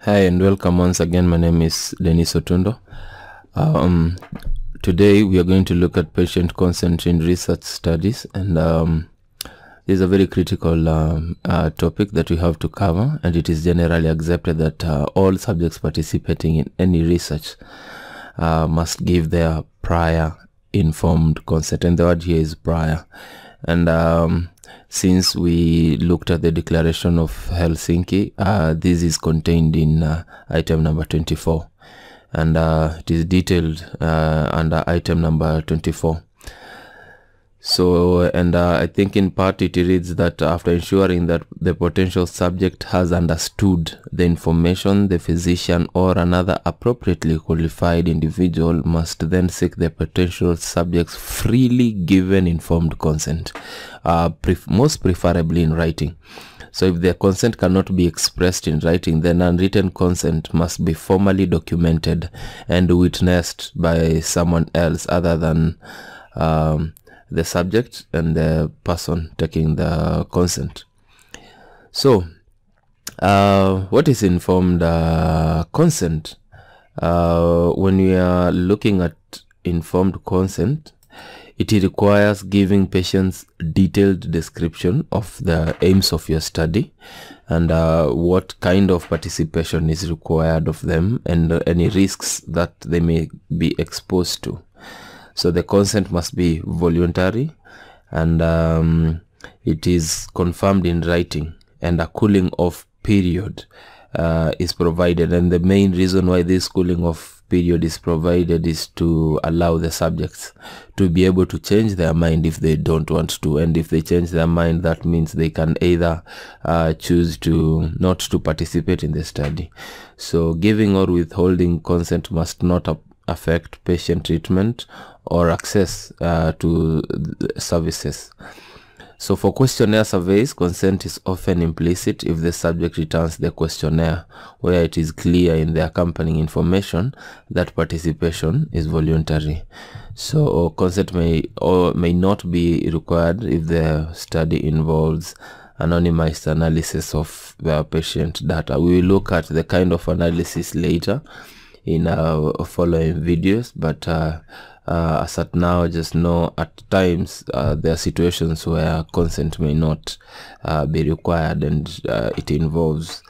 Hi and welcome once again. My name is Denis Otundo. Today we are going to look at patient consent in research studies, and this is a very critical topic that we have to cover, and it is generally accepted that all subjects participating in any research must give their prior informed consent, and the word here is prior. And since we looked at the Declaration of Helsinki, this is contained in item number 24, and it is detailed under item number 24. So, and I think in part it reads that after ensuring that the potential subject has understood the information, the physician or another appropriately qualified individual must then seek the potential subject's freely given informed consent, most preferably in writing. So if the consent cannot be expressed in writing, then unwritten consent must be formally documented and witnessed by someone else other than the subject and the person taking the consent. So, what is informed consent? When we are looking at informed consent, it requires giving patients detailed description of the aims of your study and what kind of participation is required of them and any risks that they may be exposed to. So the consent must be voluntary, and it is confirmed in writing, and a cooling off period is provided. And the main reason why this cooling off period is provided is to allow the subjects to be able to change their mind if they don't want to. And if they change their mind, that means they can either choose to not to participate in the study. So giving or withholding consent must not affect patient treatment or access to services. So for questionnaire surveys, consent is often implicit if the subject returns the questionnaire, where it is clear in the accompanying information that participation is voluntary. So consent may or may not be required if the study involves anonymized analysis of the patient data. We will look at the kind of analysis later in our following videos, but as at now, just know at times there are situations where consent may not be required, and it involves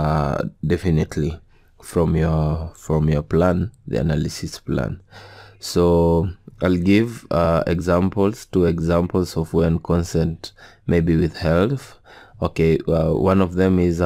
definitely from your plan, the analysis plan. So I'll give two examples of when consent may be withheld. Okay, one of them is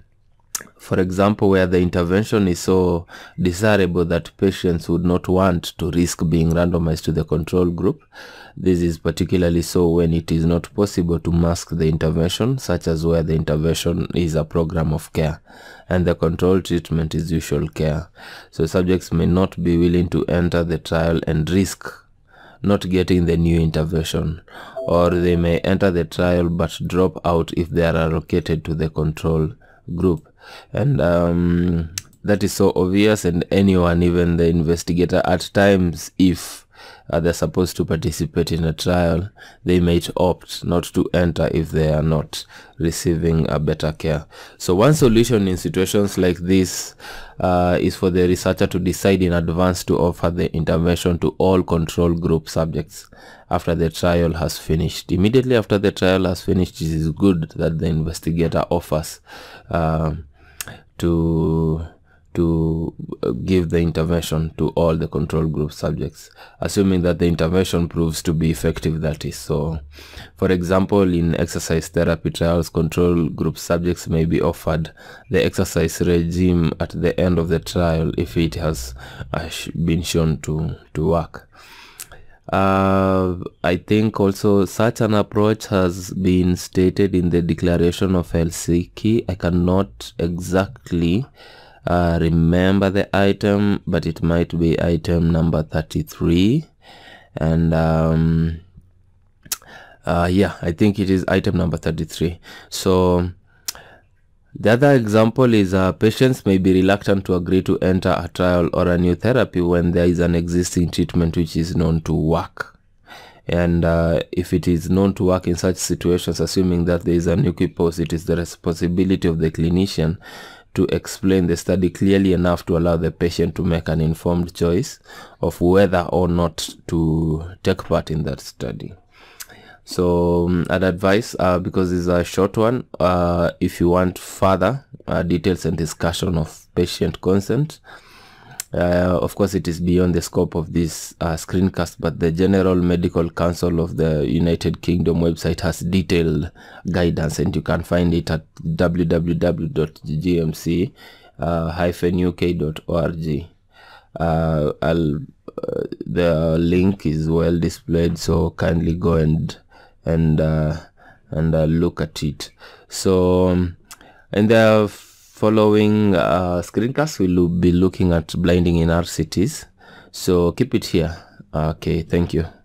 for example, where the intervention is so desirable that patients would not want to risk being randomized to the control group. This is particularly so when it is not possible to mask the intervention, such as where the intervention is a program of care and the control treatment is usual care. So subjects may not be willing to enter the trial and risk not getting the new intervention, or they may enter the trial but drop out if they are allocated to the control group. And that is so obvious, and anyone, even the investigator, at times, if they're supposed to participate in a trial, they might opt not to enter if they are not receiving a better care. So one solution in situations like this is for the researcher to decide in advance to offer the intervention to all control group subjects after the trial has finished. Immediately after the trial has finished, it is good that the investigator offers to give the intervention to all the control group subjects, assuming that the intervention proves to be effective, that is. So for example, in exercise therapy trials, control group subjects may be offered the exercise regime at the end of the trial if it has been shown to work. I think also such an approach has been stated in the Declaration of Helsinki. I cannot exactly remember the item, but it might be item number 33, and yeah, I think it is item number 33. So the other example is patients may be reluctant to agree to enter a trial or a new therapy when there is an existing treatment which is known to work. And if it is known to work in such situations, assuming that there is an equipoise, it is the responsibility of the clinician to explain the study clearly enough to allow the patient to make an informed choice of whether or not to take part in that study. So I'd advise, because it's a short one, if you want further details and discussion of patient consent, of course it is beyond the scope of this screencast, but the General Medical Council of the United Kingdom website has detailed guidance, and you can find it at www.gmc-uk.org. The link is well displayed, so kindly go and look at it. So in the following screencast, we'll be looking at blinding in RCTs, so keep it here. Okay, thank you.